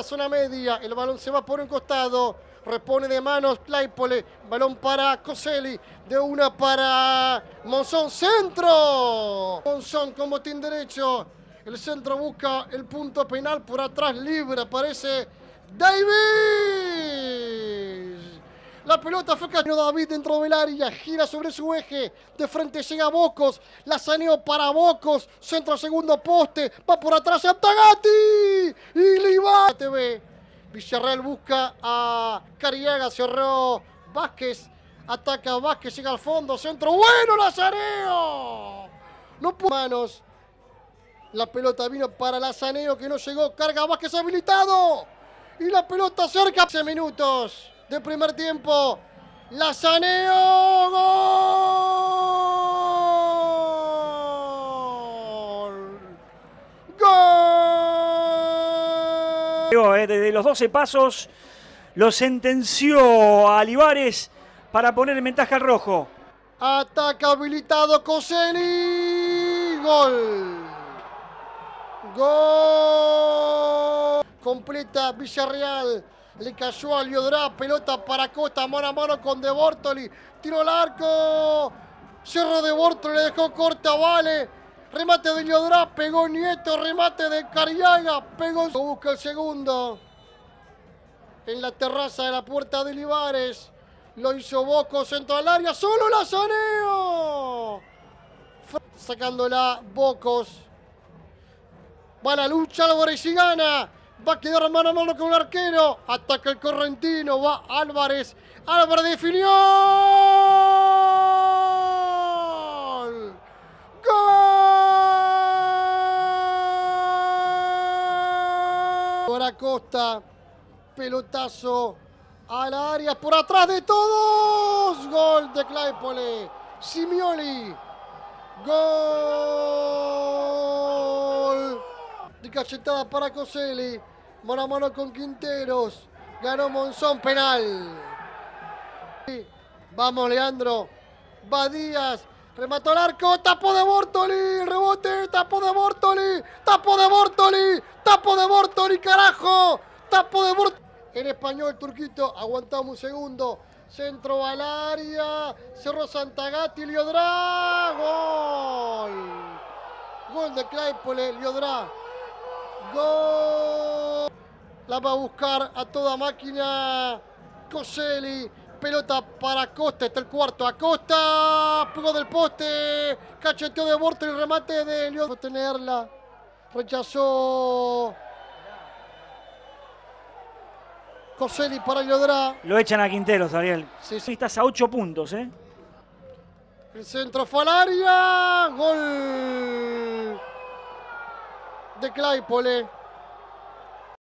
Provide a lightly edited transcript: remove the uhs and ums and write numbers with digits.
la zona media. El balón se va por un costado. Repone de manos Claypole. Balón para Coselli. De una para Monzón. ¡Centro! Monzón con botín derecho. El centro busca el punto penal. Por atrás libre aparece Davis. La pelota fue cayendo David dentro del área, gira sobre su eje, de frente llega Bocos, la saneó para Bocos, centro segundo poste, va por atrás Antagati y Liva. TV. Villarreal busca a Cariaga, cerró Vázquez, ataca Vázquez, llega al fondo, centro, bueno, Lazareo. No pudo manos, la pelota vino para Lazareo que no llegó, carga Vázquez habilitado y la pelota cerca. 15 minutos de primer tiempo, Lazareo, gol. ¡Gol! Desde los 12 pasos lo sentenció a Olivares para poner en ventaja al rojo. Ataca habilitado Coselli, gol. Gol. Completa Villarreal. Le cayó a Liodrá, pelota para Costa, mano a mano con De Bortoli. Tiro al arco. Cerro De Bortoli, le dejó corta, vale. Remate de Liodrá, pegó Nieto, remate de Cariaga, pegó. Busca el segundo. En la terraza de la puerta de Olivares. Lo hizo Bocos, centro al área, solo Lazareo. Sacándola Bocos. Va a la lucha Álvarez y gana. Va a quedar mano a mano con el arquero. Ataca el correntino. Va Álvarez. Álvarez definió. ¡Gol! Para Costa. Pelotazo al área. Por atrás de todos. Gol de Claypole. Simioli. Gol. De cachetada para Coselli. Mano a mano con Quinteros. Ganó Monzón, penal. Vamos, Leandro. Va Díaz. Remató al arco. Tapó de Bortoli. Rebote. Tapó de Bortoli. Tapó de Bortoli. Tapó de Bortoli, carajo. Tapó de Bortoli. En español, Turquito. Aguantamos un segundo. Centro al área. Cerró Santagati. Liodrá. Gol. Gol de Claypole. Liodrá. Gol. La va a buscar a toda máquina Coselli. Pelota para Costa. Está el cuarto. Acosta. Pegó del poste. Cacheteó de Bortoli. Remate de Liodrá. Tenerla. Rechazó Coselli para Liodrá. Lo echan a Quinteros, Ariel. Sí, sí. Estás a 8 puntos, ¿eh? El centro fue al área. Gol de Claypole.